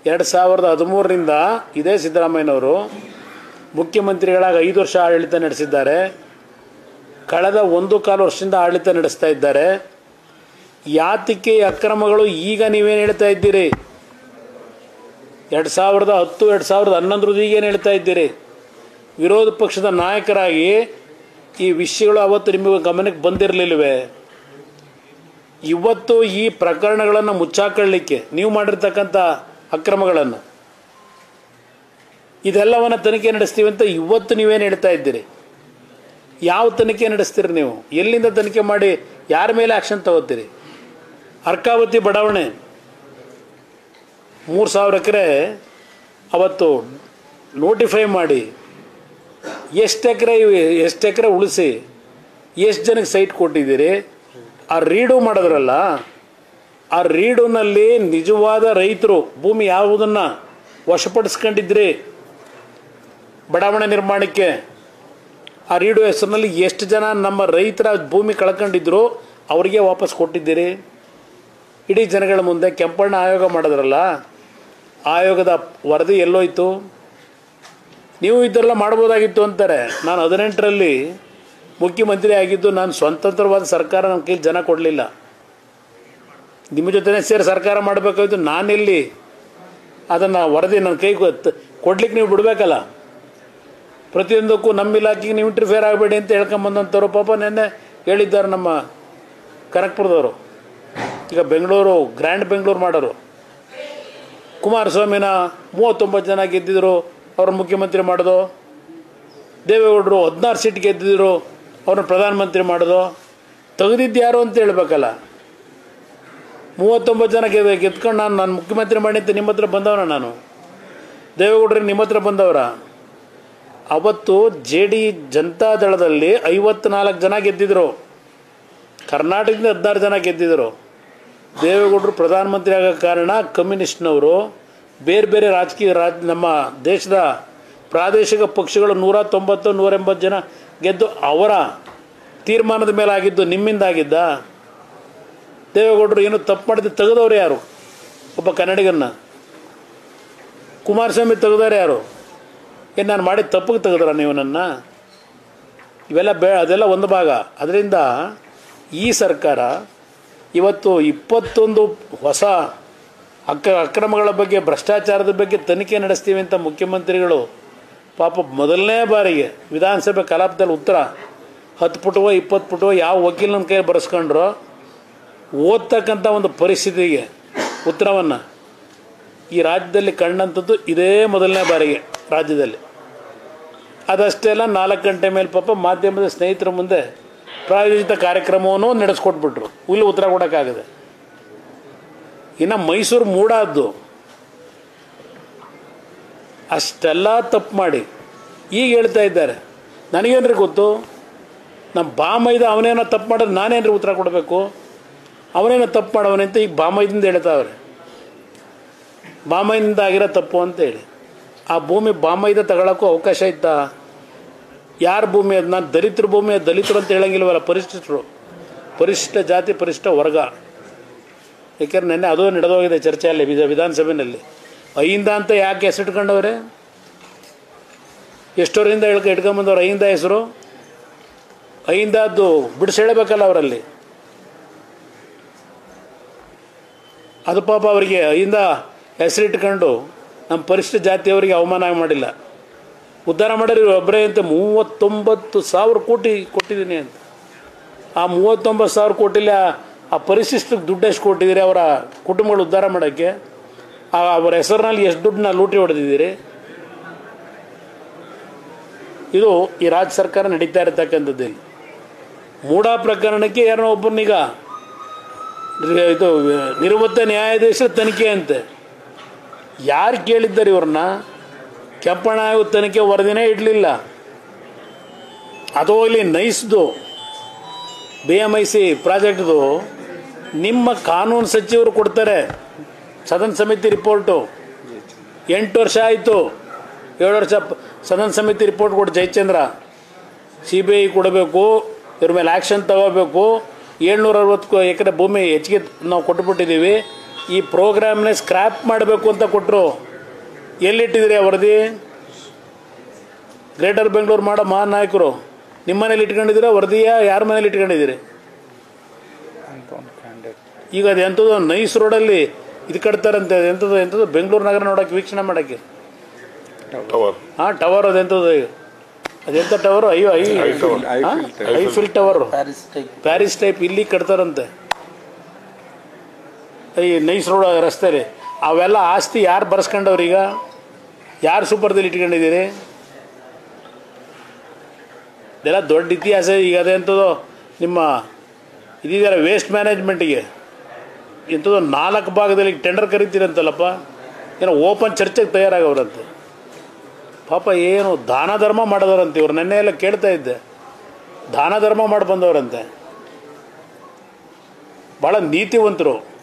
2013ರಿಂದ ಇದೇ ಸಿದ್ದರಾಮಯ್ಯನವರು ಮುಖ್ಯಮಂತ್ರಿಗಳಾಗಿ 5 ವರ್ಷ ಆಡಳಿತ ನಡೆಸಿದ್ದಾರೆ. ಕಳೆದ 1.25 ವರ್ಷದಿಂದ ಆಡಳಿತ ನಡೆಸ್ತಾ ಇದ್ದಾರೆ. ಯಾತಕ್ಕೆ ಅಕ್ರಮಗಳು ಈಗ ನೀವೇನು ಹೇಳ್ತಾ ಇದ್ದೀರಿ? 2010 2011 ಈಗೇನು ಹೇಳ್ತಾ ಇದ್ದೀರಿ? ವಿರೋಧ ಪಕ್ಷದ ನಾಯಕರಾಗಿ ಈ ವಿಷಯಗಳು ಅವತ್ತು ನಿಮ್ಮ ಗಮನಕ್ಕೆ ಬಂದಿರಲಿಲ್ಲವೇ? ಇವತ್ತು ಈ ಪ್ರಕರಣಗಳನ್ನು ಮುಚ್ಚಾಕೊಳ್ಳಲಿಕ್ಕೆ ನೀವು ಮಾಡಿರ್ತಕ್ಕಂಥ ಅಕ್ರಮಗಳನ್ನು ಇದೆಲ್ಲವನ್ನು ತನಿಖೆ ನಡೆಸ್ತೀವಿ ಅಂತ ಇವತ್ತು ನೀವೇನು ಹೇಳ್ತಾ ಇದ್ದೀರಿ? ಯಾವ ತನಿಖೆ ನಡೆಸ್ತೀರಿ ನೀವು? ಎಲ್ಲಿಂದ ತನಿಖೆ ಮಾಡಿ ಯಾರ ಮೇಲೆ ಆ್ಯಕ್ಷನ್ ತಗೋತೀರಿ? ಅರ್ಕಾವತಿ ಬಡಾವಣೆ 3000 ಎಕರೆ ಅವತ್ತು ನೋಟಿಫೈ ಮಾಡಿ ಎಷ್ಟು ಎಕರೆ ಉಳಿಸಿ ಎಷ್ಟು ಜನಕ್ಕೆ ಸೈಟ್ ಕೊಟ್ಟಿದ್ದೀರಿ? ಆ ರೀಡು ಮಾಡಿದ್ರಲ್ಲ, ಆ ರೀಡುನಲ್ಲಿ ನಿಜವಾದ ರೈತರು ಭೂಮಿ ಯಾವುದನ್ನು ವಶಪಡಿಸ್ಕೊಂಡಿದ್ರಿ ಬಡಾವಣೆ ನಿರ್ಮಾಣಕ್ಕೆ, ಆ ರೀಡು ಹೆಸರಿನಲ್ಲಿ ಎಷ್ಟು ಜನ ನಮ್ಮ ರೈತರ ಭೂಮಿ ಕಳ್ಕೊಂಡಿದ್ರು ಅವರಿಗೆ ವಾಪಸ್ ಕೊಟ್ಟಿದ್ದೀರಿ? ಇಡೀ ಜನಗಳ ಮುಂದೆ ಕೆಂಪಣ್ಣ ಆಯೋಗ ಮಾಡಿದ್ರಲ್ಲ, ಆಯೋಗದ ವರದಿ ಎಲ್ಲೋಯ್ತು? ನೀವು ಇದೆಲ್ಲ ಮಾಡ್ಬೋದಾಗಿತ್ತು ಅಂತಾರೆ. ನಾನು 18ರಲ್ಲಿ ಮುಖ್ಯಮಂತ್ರಿ ಆಗಿದ್ದು, ನಾನು ಸ್ವತಂತ್ರವಾದ ಸರ್ಕಾರ ನಮ್ಮ ಕೈಲಿ ಜನ ಕೊಡಲಿಲ್ಲ. ನಿಮ್ಮ ಜೊತೆ ಸೇರಿ ಸರ್ಕಾರ ಮಾಡಬೇಕಾಯ್ತು. ನಾನೆಲ್ಲಿ ಅದನ್ನು ವರದಿ ನನ್ನ ಕೈ ಕೊಡ್ಲಿಕ್ಕೆ ನೀವು ಬಿಡಬೇಕಲ್ಲ. ಪ್ರತಿಯೊಂದಕ್ಕೂ ನಮ್ಮ ಇಲಾಖೆಗೆ ನೀವು ಇಂಟರ್ಫಿಯರ್ ಆಗಬೇಡಿ ಅಂತ ಹೇಳ್ಕೊಂಬಂದಂಥವ್ರು ಪಾಪ ನೆನ್ನೆ ಹೇಳಿದ್ದಾರೆ ನಮ್ಮ ಕನಕಪುರದವರು. ಈಗ ಬೆಂಗಳೂರು ಗ್ರ್ಯಾಂಡ್ ಬೆಂಗಳೂರು ಮಾಡೋರು ಕುಮಾರಸ್ವಾಮಿನ 39 ಜನ ಗೆದ್ದಿದ್ರು, ಅವ್ರನ್ನ ಮುಖ್ಯಮಂತ್ರಿ ಮಾಡೋದು. ದೇವೇಗೌಡರು 16 ಸೀಟ್ ಗೆದ್ದಿದ್ರು, ಅವ್ರನ್ನ ಪ್ರಧಾನಮಂತ್ರಿ ಮಾಡೋದು. ತೆಗೆದಿದ್ದು ಯಾರು ಅಂತ ಹೇಳ್ಬೇಕಲ್ಲ. 39 ಜನ ಗೆದ್ಕೊಂಡು ನಾನು ಮುಖ್ಯಮಂತ್ರಿ ಮಾಡಿ ಅಂತ ನಿಮ್ಮ ಹತ್ರ ಬಂದವನ ನಾನು? ದೇವೇಗೌಡರಿಗೆ ನಿಮ್ಮ ಹತ್ರ ಬಂದವರ? ಅವತ್ತು ಜನತಾದಳದಲ್ಲಿ 54 ಜನ ಗೆದ್ದಿದ್ರು, ಕರ್ನಾಟಕದಿಂದ 16 ಜನ ಗೆದ್ದಿದ್ರು. ದೇವೇಗೌಡರು ಪ್ರಧಾನಮಂತ್ರಿ ಆಗೋ ಕಾರಣ ಕಮ್ಯುನಿಸ್ಟ್ನವರು ಬೇರೆ ಬೇರೆ ನಮ್ಮ ದೇಶದ ಪ್ರಾದೇಶಿಕ ಪಕ್ಷಗಳು 190 180 ಜನ ಗೆದ್ದು ಅವರ ತೀರ್ಮಾನದ ಮೇಲೆ ಆಗಿದ್ದು, ನಿಮ್ಮಿಂದ ಆಗಿದ್ದ? ದೇವೇಗೌಡರು ಏನು ತಪ್ಪು ಮಾಡಿದ್ದು ತೆಗೆದವ್ರು ಯಾರು? ಒಬ್ಬ ಕನ್ನಡಿಗನ್ನ. ಕುಮಾರಸ್ವಾಮಿ ತೆಗೆದವ್ರು ಯಾರು? ಏನು ನಾನು ಮಾಡಿದ ತಪ್ಪಿಗೆ ತೆಗೆದ್ರ ನೀವು ನನ್ನ? ಇವೆಲ್ಲ ಅದೆಲ್ಲ ಒಂದು ಭಾಗ. ಅದರಿಂದ ಈ ಸರ್ಕಾರ ಇವತ್ತು 21 ಹೊಸ ಅಕ್ರಮಗಳ ಬಗ್ಗೆ, ಭ್ರಷ್ಟಾಚಾರದ ಬಗ್ಗೆ ತನಿಖೆ ನಡೆಸ್ತೀವಿ ಅಂತ ಮುಖ್ಯಮಂತ್ರಿಗಳು ಪಾಪ ಮೊದಲನೇ ಬಾರಿಗೆ ವಿಧಾನಸಭೆ ಕಲಾಪದಲ್ಲಿ ಉತ್ತರ 10 ಪುಟವೋ 20 ಪುಟವೋ ಯಾವ ವಕೀಲನ ಕೈ ಬರೆಸ್ಕೊಂಡ್ರೋ ಓದ್ತಕ್ಕಂಥ ಒಂದು ಪರಿಸ್ಥಿತಿಗೆ ಉತ್ತರವನ್ನು ಈ ರಾಜ್ಯದಲ್ಲಿ ಕಂಡಂಥದ್ದು ಇದೇ ಮೊದಲನೇ ಬಾರಿಗೆ ರಾಜ್ಯದಲ್ಲಿ. ಅದಷ್ಟೇ ಅಲ್ಲ, 4 ಗಂಟೆ ಮೇಲೆ ಪಾಪ ಮಾಧ್ಯಮದ ಸ್ನೇಹಿತರ ಮುಂದೆ ಪ್ರಾಯೋಜಿತ ಕಾರ್ಯಕ್ರಮವನ್ನು ನಡೆಸ್ಕೊಟ್ಬಿಟ್ರು. ಇಲ್ಲಿ ಉತ್ತರ ಕೊಡೋಕ್ಕಾಗದೆ. ಇನ್ನು ಮೈಸೂರು ಮೂಡಾದ್ದು ಅಷ್ಟೆಲ್ಲ ತಪ್ಪು ಮಾಡಿ ಈಗ ಹೇಳ್ತಾ ಇದ್ದಾರೆ. ನನಗೇನ್ರಿ ಗೊತ್ತು? ನಮ್ಮ ಬಾಮೈದ ಅವನೇನೋ ತಪ್ಪು ಮಾಡೋದು, ನಾನೇನ್ರಿ ಉತ್ತರ ಕೊಡಬೇಕು? ಅವನೇನೋ ತಪ್ಪು ಮಾಡವನೇ ಅಂತ ಈಗ ಬಾಮೈದಿಂದ ಹೇಳ್ತಾವ್ರೆ. ಬಾಮೈದಿಂದ ಆಗಿರೋ ತಪ್ಪು ಅಂತೇಳಿ ಆ ಭೂಮಿ ಬಾಮೈದ ತಗೊಳ್ಳೋಕ್ಕೂ ಅವಕಾಶ ಇತ್ತಾ? ಯಾರ ಭೂಮಿ ಅದು? ನಾನು ದಲಿತರ ಭೂಮಿ, ದಲಿತರು ಅಂತ ಹೇಳಂಗಿಲ್ವಲ್ಲ, ಪರಿಶಿಷ್ಟರು, ಪರಿಶಿಷ್ಟ ಜಾತಿ ಪರಿಶಿಷ್ಟ ವರ್ಗ. ಯಾಕೆಂದ್ರೆ ನೆನ್ನೆ ಅದು ನಡೆದೋಗಿದೆ ಚರ್ಚೆಯಲ್ಲಿ ವಿಧಾನಸಭೆಯಲ್ಲಿ. ಅಹಿಂದ ಅಂತ ಯಾಕೆ ಹೆಸರಿಟ್ಕೊಂಡವ್ರೆ? ಎಷ್ಟೋರಿಂದ ಇಟ್ಕೊಂಬಂದವ್ರು ಅಹಿಂದ ಹೆಸರು? ಅಹಿಂದದ್ದು ಬಿಡಿಸೇಳಬೇಕಲ್ಲ ಅವರಲ್ಲಿ. ಅದು ಪಾಪ ಅವರಿಗೆ ಅಹಿಂದ ಹೆಸರಿಟ್ಕೊಂಡು ನಮ್ಮ ಪರಿಶಿಷ್ಟ ಜಾತಿಯವರಿಗೆ ಅವಮಾನ ಮಾಡಿಲ್ಲ. ಉದ್ಧಾರ ಮಾಡಿರಿ ಒಬ್ಬರೇ ಅಂತ 39,000 ಕೋಟಿ ಕೊಟ್ಟಿದ್ದೀನಿ ಅಂತ. ಆ 39,000 ಕೋಟಿಲಿ ಆ ಪರಿಶಿಷ್ಟಕ್ಕೆ ದುಡ್ಡು ಎಷ್ಟು ಕೊಟ್ಟಿದ್ದೀರಿ ಅವರ ಕುಟುಂಬಗಳು ಉದ್ಧಾರ ಮಾಡೋಕ್ಕೆ? ಅವರ ಹೆಸರಿನಲ್ಲಿ ಎಷ್ಟು ದುಡ್ಡನ್ನ ಲೂಟಿ ಹೊಡೆದಿದ್ದೀರಿ? ಇದು ಈ ರಾಜ್ಯ ಸರ್ಕಾರ ನಡೀತಾ ಇರತಕ್ಕಂಥದ್ದು. ಮೂಢ ಪ್ರಕರಣಕ್ಕೆ ಯಾರೋ ಒಬ್ಬರನ್ನೀಗ ಇದು ನಿವೃತ್ತ ನ್ಯಾಯಾಧೀಶರ ತನಿಖೆ ಅಂತೆ. ಯಾರು ಕೇಳಿದ್ದಾರೆ ಇವ್ರನ್ನ? ಕೆಂಪಣ್ಣ ಆಯೋಗ ತನಿಖೆ ವರದಿನೇ ಇಡಲಿಲ್ಲ. ಅದು ಇಲ್ಲಿ ನೈಸ್ದು BMIC ಪ್ರಾಜೆಕ್ಟ್ದು ನಿಮ್ಮ ಕಾನೂನು ಸಚಿವರು ಕೊಡ್ತಾರೆ ಸದನ ಸಮಿತಿ ರಿಪೋರ್ಟು. 8 ವರ್ಷ ಆಯಿತು, 7 ವರ್ಷ ಸದನ ಸಮಿತಿ ರಿಪೋರ್ಟ್ ಕೊಟ್ಟು ಜಯಚಂದ್ರ CBI ಕೊಡಬೇಕು, ಇವ್ರ ಮೇಲೆ ಆ್ಯಕ್ಷನ್ ತಗೋಬೇಕು. 760 ಎಕರೆ ಭೂಮಿ ಹೆಚ್ಚಿಗೆ ನಾವು ಕೊಟ್ಟುಬಿಟ್ಟಿದ್ದೀವಿ, ಈ ಪ್ರೋಗ್ರಾಮ್ನ ಸ್ಕ್ರ್ಯಾಪ್ ಮಾಡಬೇಕು ಅಂತ ಕೊಟ್ಟರು. ಎಲ್ಲಿಟ್ಟಿದ್ದೀರಿ ಆ ವರದಿ? ಗ್ರೇಟರ್ ಬೆಂಗಳೂರು ಮಾಡೋ ಮಹಾನ್ ನಾಯಕರು ನಿಮ್ಮ ಮನೇಲಿ ಇಟ್ಕೊಂಡಿದ್ದೀರಾ ವರದಿಯ? ಯಾರ ಮನೇಲಿ ಇಟ್ಕೊಂಡಿದ್ದೀರಿ? ಈಗ ಅದು ಎಂಥದ್ದು ನೈಸ್ ರೋಡಲ್ಲಿ ಇದು ಕಟ್ತಾರಂತೆ, ಎಂಥದ್ದು ಬೆಂಗಳೂರು ನಗರ ನೋಡೋಕೆ, ವೀಕ್ಷಣೆ ಮಾಡೋಕ್ಕೆ. ಹಾಂ, ಟವರ್ ಅದೆಂಥದ್ದು, ಅದೆಂಥ ಟವರು? ಅಯ್ಯೋ, ಐಫಿಲ್ ಟವರ್, ಪ್ಯಾರಿಸ್ ಟೈಪ್ ಇಲ್ಲಿ ಕಟ್ತಾರಂತೆ ಈ ನೈಸ್ ರೋಡ್ ರಸ್ತೆಯಲ್ಲಿ. ಅವೆಲ್ಲ ಆಸ್ತಿ ಯಾರು ಬರ್ಸ್ಕೊಂಡವ್ರು? ಈಗ ಯಾರು ಸೂಪರ್ದಲ್ಲಿ ಇಟ್ಕೊಂಡಿದ್ದೀರಿ? ಇದೆಲ್ಲ ದೊಡ್ಡ ಇತಿಹಾಸ. ಈಗ ಅದೆಂಥದ್ದು ನಿಮ್ಮ ಇದೆಯಲ್ಲ ವೇಸ್ಟ್ ಮ್ಯಾನೇಜ್ಮೆಂಟಿಗೆ ಇಂಥದ್ದು 4 ಭಾಗದಲ್ಲಿ ಟೆಂಡರ್ ಕರಿತೀರಂತಲ್ಲಪ್ಪ. ಏನೋ ಓಪನ್ ಚರ್ಚೆಗೆ ತಯಾರಾಗವ್ರಂತೆ. ಪಾಪ ಏನು ದಾನ ಧರ್ಮ ಮಾಡೋದವ್ರಂತೆ ಇವ್ರು. ನೆನ್ನೆ ಎಲ್ಲ ಕೇಳ್ತಾ ಇದ್ದೆ, ದಾನ ಧರ್ಮ ಮಾಡಿ ಬಂದವರಂತೆ. ಭಾಳ ನೀತಿವಂತರು.